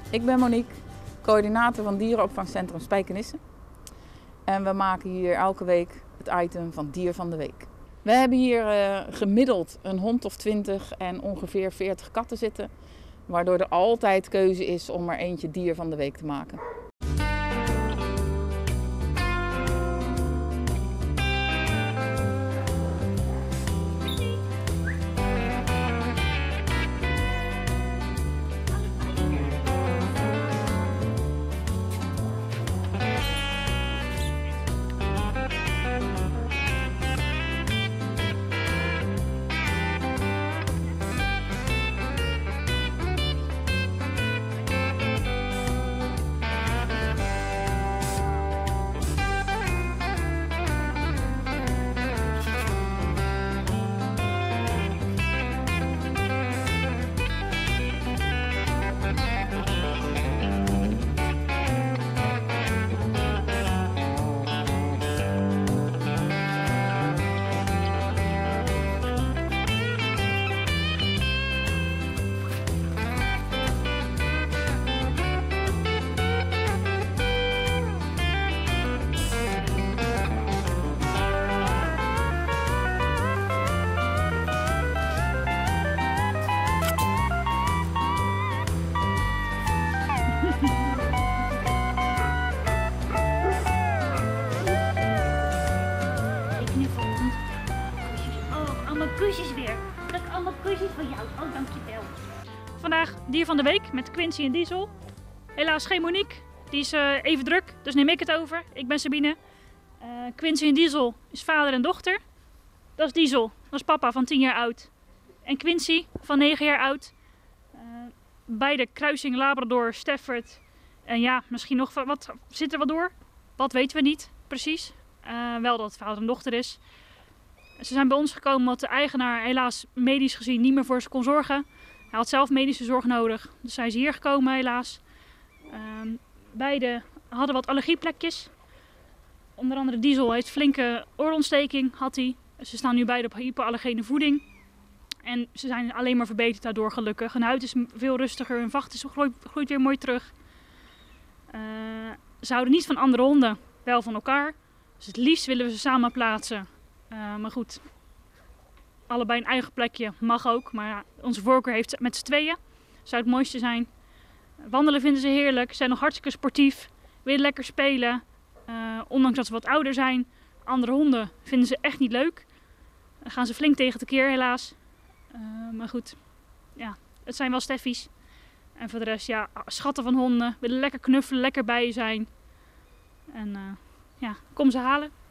Ik ben Monique, coördinator van dierenopvangcentrum Spijkenisse. En we maken hier elke week het item van Dier van de Week. We hebben hier gemiddeld een hond of 20 en ongeveer 40 katten zitten. Waardoor er altijd keuze is om er eentje Dier van de Week te maken. Kusjes weer. Dat allemaal kusjes van jou. Oh, dankjewel. Vandaag Dier van de Week met Quincy en Diesel. Helaas geen Monique. Die is even druk, dus neem ik het over. Ik ben Sabine. Quincy en Diesel is vader en dochter. Dat is Diesel. Dat is papa van 10 jaar oud. En Quincy van 9 jaar oud. Beide kruising Labrador, Stafford. En ja, misschien nog wat zit er wat door. Wat weten we niet precies. Wel dat het vader en dochter is. Ze zijn bij ons gekomen omdat de eigenaar helaas medisch gezien niet meer voor ze kon zorgen. Hij had zelf medische zorg nodig, dus zijn ze hier gekomen helaas. Beide hadden wat allergieplekjes. Onder andere Diesel heeft flinke oorontsteking, had hij. Ze staan nu beide op hypoallergene voeding. En ze zijn alleen maar verbeterd daardoor gelukkig. Hun huid is veel rustiger, hun vacht groeit weer mooi terug. Ze houden niet van andere honden, wel van elkaar. Dus het liefst willen we ze samen plaatsen. Maar goed, allebei een eigen plekje mag ook. Maar ja, onze voorkeur heeft met z'n tweeën. Zou het mooiste zijn. Wandelen vinden ze heerlijk. Ze zijn nog hartstikke sportief. Willen lekker spelen. Ondanks dat ze wat ouder zijn. Andere honden vinden ze echt niet leuk. Dan gaan ze flink tegen tekeer helaas. Maar goed, ja, het zijn wel steffies. En voor de rest, ja, schatten van honden. Willen lekker knuffelen, lekker bij je zijn. En ja, kom ze halen.